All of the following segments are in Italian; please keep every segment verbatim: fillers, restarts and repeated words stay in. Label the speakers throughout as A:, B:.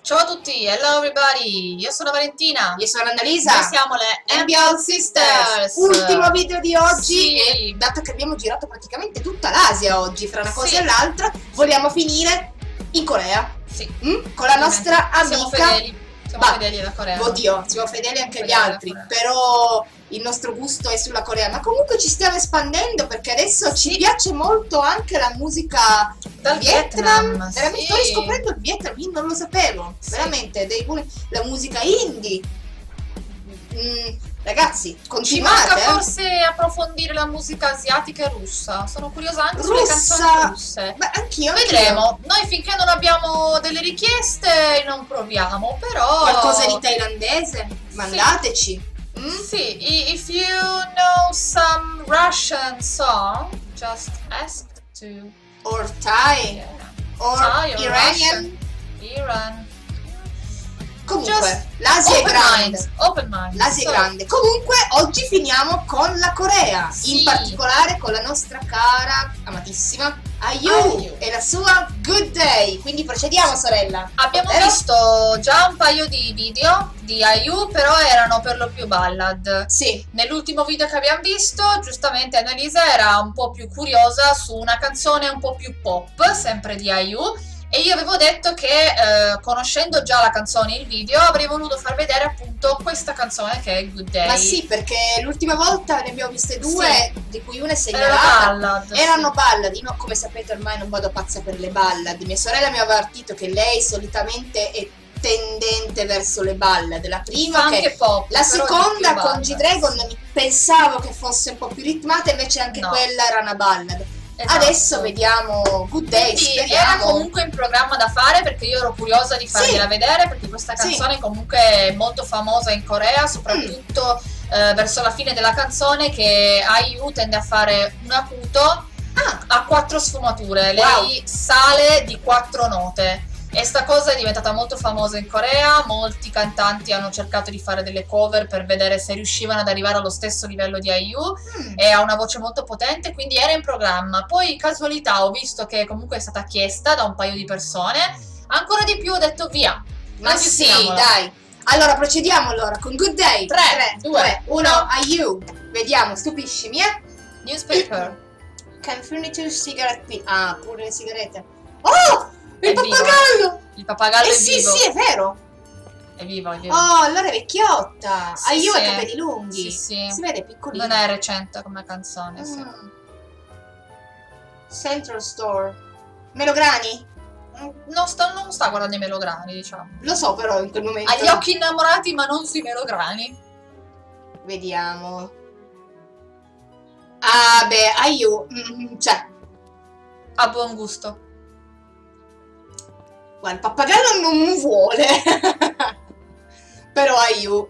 A: Ciao a tutti, hello everybody, io sono Valentina.
B: Io sono Annalisa.
A: Noi siamo le
B: M B L Sisters. Ultimo video di oggi,
A: Sì.
B: e dato che abbiamo girato praticamente tutta l'Asia oggi, fra una cosa
A: Sì.
B: e l'altra, vogliamo finire in Corea.
A: Sì.
B: Mm? Con la nostra amica.
A: Siamo fedeli, siamo
B: Bah,
A: fedeli alla Corea.
B: Oddio, siamo fedeli anche agli
A: Fedeli alla
B: altri,
A: Corea.
B: però il nostro gusto è sulla Corea, ma comunque ci stiamo espandendo perché adesso
A: Sì.
B: ci piace molto anche la musica
A: Dal
B: Vietnam.
A: Vietnam,
B: Veramente
A: sì.
B: sto riscoprendo il Vietnam, io non lo sapevo,
A: Sì.
B: veramente, dei buoni- la musica indie. Mm, ragazzi,
A: Ci
B: continuate.
A: manca
B: eh.
A: forse approfondire la musica asiatica e russa. Sono curiosa anche sulle
B: Russa.
A: canzoni russe.
B: Beh, anch'io, anch'io.
A: Vedremo. Noi finché non abbiamo delle richieste non proviamo, però
B: Qualcosa di thailandese? Mandateci. Mm?
A: Sì, i- if you know some Russian song, just ask to
B: Or Thai,
A: yeah.
B: or
A: Thai or
B: Iranian.
A: Russian. Iran.
B: Comunque,
A: Just
B: l'Asia è
A: open
B: grande.
A: mind, open mind.
B: L'Asia
A: So,
B: è grande. Comunque, oggi finiamo con la Corea,
A: Sì.
B: in particolare con la nostra cara, amatissima Ayu
A: Ayu.
B: e la sua Good Day. Quindi procediamo, sorella.
A: Abbiamo
B: Vero?
A: visto già un paio di video di Ayu, però erano per lo più ballad.
B: Sì.
A: Nell'ultimo video che abbiamo visto, giustamente Annalisa era un po' più curiosa su una canzone un po' più pop, sempre di Ayu, e io avevo detto che eh, conoscendo già la canzone e il video avrei voluto far vedere appunto questa canzone che è Good Day.
B: Ma sì, perché l'ultima volta ne abbiamo viste due, di cui una è
A: Era
B: segnalata.
A: ballad,
B: Erano
A: sì.
B: ballad, io come sapete ormai non vado pazza per le ballad. Mia sorella mi aveva avvertito che lei solitamente è tendente verso le ballad. La prima
A: Fa
B: che
A: anche pop,
B: la
A: però di
B: seconda
A: più
B: con
A: ballad.
B: G-Dragon mi pensavo che fosse un po' più ritmata, invece anche
A: No.
B: quella era una ballad.
A: Esatto.
B: Adesso vediamo Good Day,
A: Quindi era
B: speriamo.
A: comunque in programma da fare perché io ero curiosa di fargliela
B: Sì.
A: vedere, perché questa
B: Sì.
A: canzone comunque è molto famosa in Corea, soprattutto eh, verso la fine della canzone, che Ayu tende a fare un acuto
B: Ah,
A: a quattro sfumature.
B: Wow.
A: Lei sale di quattro note. E sta cosa è diventata molto famosa in Corea, molti cantanti hanno cercato di fare delle cover per vedere se riuscivano ad arrivare allo stesso livello di Ayu,
B: mm.
A: e ha una voce molto potente, quindi era in programma. Poi casualità, ho visto che comunque è stata chiesta da un paio di persone, ancora di più ho detto via.
B: Ma sì,
A: aggiustiamola.
B: dai. Allora, procediamo allora con Good Day.
A: Tre, due,
B: uno,
A: uno.
B: Ayu. Vediamo, stupiscimi, eh.
A: Newspaper.
B: Can furniture cigarette. Ah, pure le sigarette. Oh! Il
A: È vivo.
B: pappagallo!
A: Il pappagallo
B: Eh
A: è
B: sì,
A: vivo.
B: sì, è vero.
A: È vivo, è vivo.
B: Oh, allora è vecchiotta.
A: Sì,
B: Ayu
A: sì.
B: ha capelli lunghi.
A: Sì, sì.
B: Si vede piccolino.
A: Non è recente come canzone, sì.
B: Mm. Central Store. Melograni?
A: Non sta, non sta guardando i melograni, diciamo.
B: Lo so però in quel momento.
A: Ha gli occhi innamorati, ma non sui melograni.
B: Vediamo. Ah, beh, Ayu. Mm, cioè,
A: Ha buon gusto.
B: guarda, il pappagallo non vuole. Però Ayu.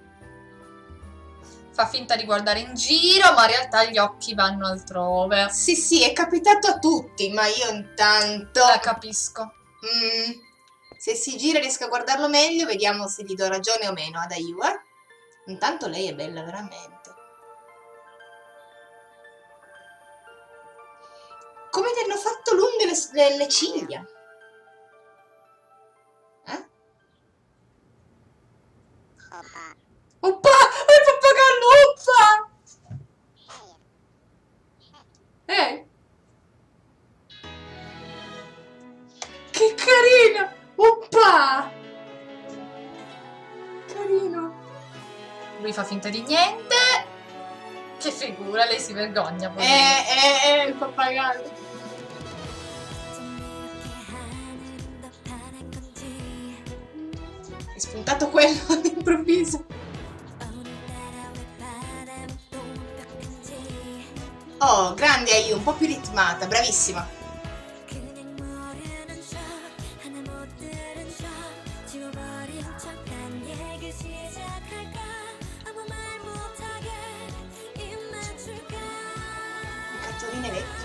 A: Fa finta di guardare in giro, ma in realtà gli occhi vanno altrove.
B: Sì, sì, è capitato a tutti, ma io intanto...
A: La capisco.
B: Mm, se si gira riesco a guardarlo meglio, vediamo se gli do ragione o meno ad Ayu, eh. Intanto lei è bella veramente. Come ti hanno fatto lunghe le, le- le ciglia? Eh? Oppa! È il pappagallo! Oppa! Eh? Che carino! Oppa! Carino!
A: Lui fa finta di niente. Che figura, lei si vergogna.
B: Eh,
A: poverina.
B: eh, eh, il pappagallo. È spuntato quello all'improvviso. Oh, grande Ayu, un po' più ritmata, bravissima. Cartoline vecchie.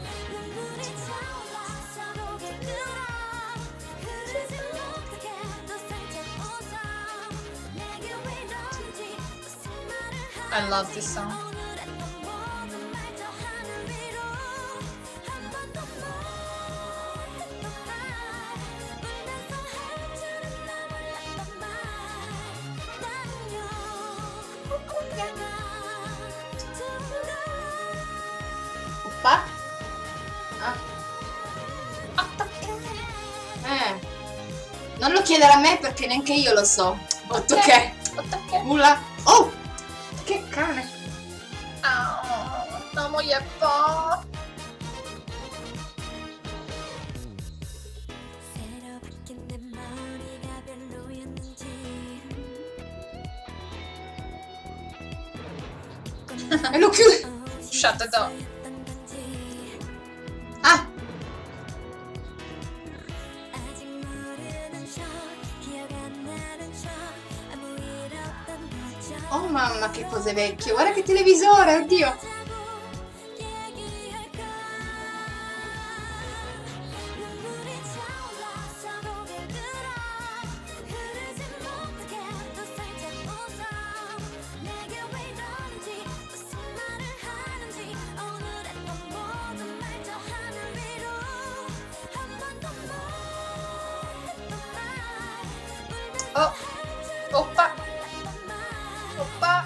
A: I love this song.
B: Non lo chiedere a me perché neanche io lo so. Ottoché.
A: Ottoché.
B: Ula. Oh! Che cane.
A: Ah, no, moglie po'.
B: E lo chiude.
A: Shut the door.
B: Ah! Oh mamma, che cose vecchie. Guarda che televisore, oddio.
A: Oh, oppa, oppa.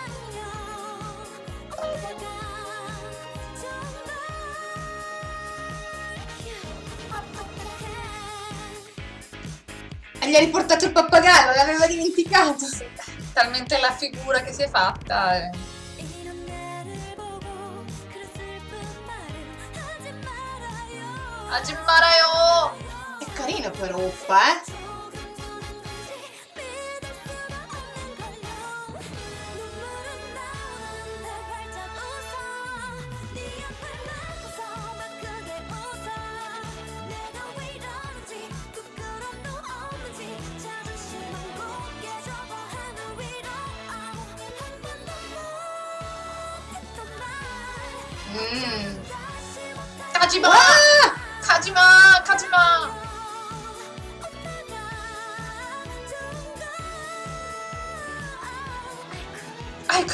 B: E gli ha riportato il pappagallo, l'aveva dimenticato.
A: Sì, talmente la figura che si è fatta. eh. Hajimarayo!
B: È carino però, Oppa, eh? Mmm.
A: Kajima!
B: Ah!
A: Kajima! Kajima! Ecco!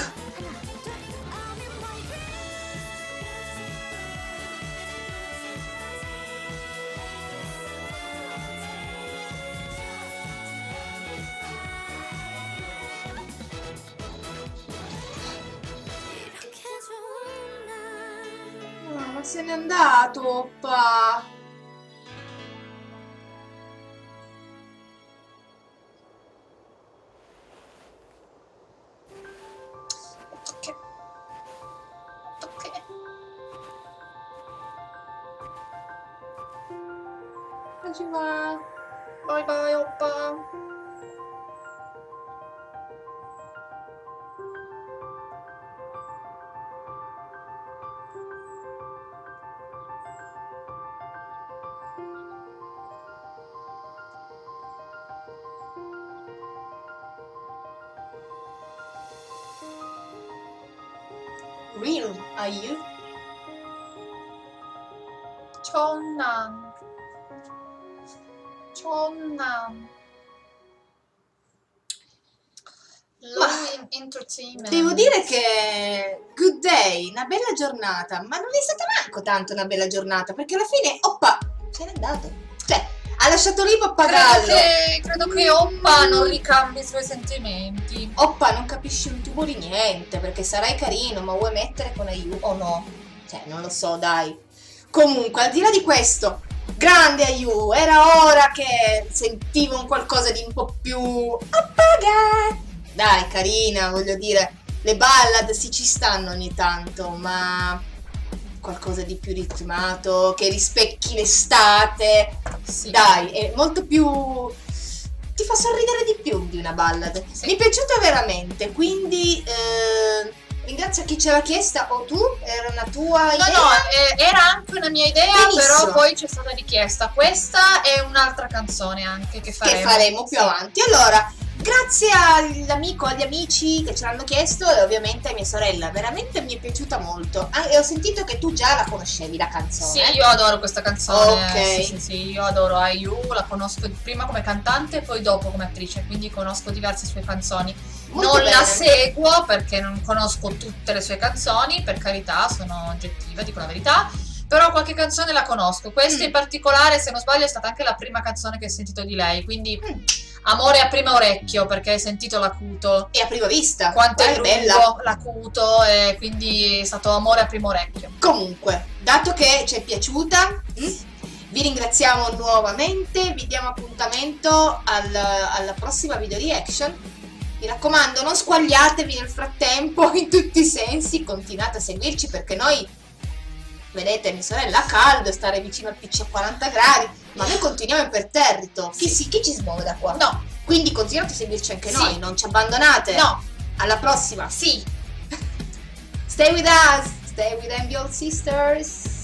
B: Ah, ma se n'è andato, Oppa.
A: Ok. Ok.
B: Hajima.
A: Bye bye, oppa.
B: Real, are you?
A: Chonnan. Chonnan. Low Entertainment.
B: Devo dire che good day, una bella giornata, ma non è stata manco tanto una bella giornata, perché alla fine, oppa, se n'è andato. Cioè, ha lasciato lì
A: Credo
B: pappagallo.
A: che, credo che Oppa non ricambi i suoi sentimenti.
B: Oppa, non capisci un tubo di niente, perché sarai carino, ma vuoi mettere con Ayu o no? Cioè, non lo so, dai. Comunque, al di là di questo, grande Ayu, era ora che sentivo un qualcosa di un po' più appaga. Dai, carina, voglio dire, le ballad sì ci stanno ogni tanto, ma qualcosa di più ritmato, che rispecchi l'estate.
A: Sì.
B: Dai, è molto più... ti fa sorridere di più di una ballad.
A: Sì.
B: Mi è piaciuta veramente, quindi eh, ringrazio chi ce l'ha chiesta, o tu, era una tua
A: No,
B: idea?
A: no, eh, era anche una mia idea,
B: Benissimo.
A: però poi c'è stata richiesta questa e un'altra canzone anche che faremo.
B: Che faremo più
A: Sì.
B: avanti. Allora, grazie all'amico, agli amici che ce l'hanno chiesto e ovviamente a mia sorella, veramente mi è piaciuta molto. Ah, e ho sentito che tu già la conoscevi la canzone.
A: Sì, io adoro questa canzone.
B: Ok.
A: Sì, sì, sì, io adoro Ayu, la conosco prima come cantante e poi dopo come attrice, quindi conosco diverse sue canzoni.
B: Molto
A: non
B: bene.
A: la seguo perché non conosco tutte le sue canzoni, per carità, sono oggettiva, dico la verità. Però qualche canzone la conosco. Questa
B: Mm.
A: in particolare, se non sbaglio, è stata anche la prima canzone che ho sentito di lei. Quindi
B: Mm.
A: amore a primo orecchio, perché hai sentito l'acuto.
B: E a prima vista,
A: Quanto è
B: guarda,
A: lungo l'acuto, e quindi è stato amore a primo orecchio.
B: Comunque, dato che ci è piaciuta, mm, Vi ringraziamo nuovamente, vi diamo appuntamento al, alla prossima video reaction. Mi raccomando, non squagliatevi nel frattempo in tutti i sensi, continuate a seguirci perché noi, vedete, mia sorella ha caldo, stare vicino al P C a quaranta gradi, ma noi continuiamo imperterrito. Chi, sì, chi ci smuove da qua?
A: No.
B: Quindi continuate a seguirci anche
A: Sì.
B: noi, non ci abbandonate.
A: No.
B: Alla prossima.
A: Sì.
B: Stay with us, stay with M B O Sisters.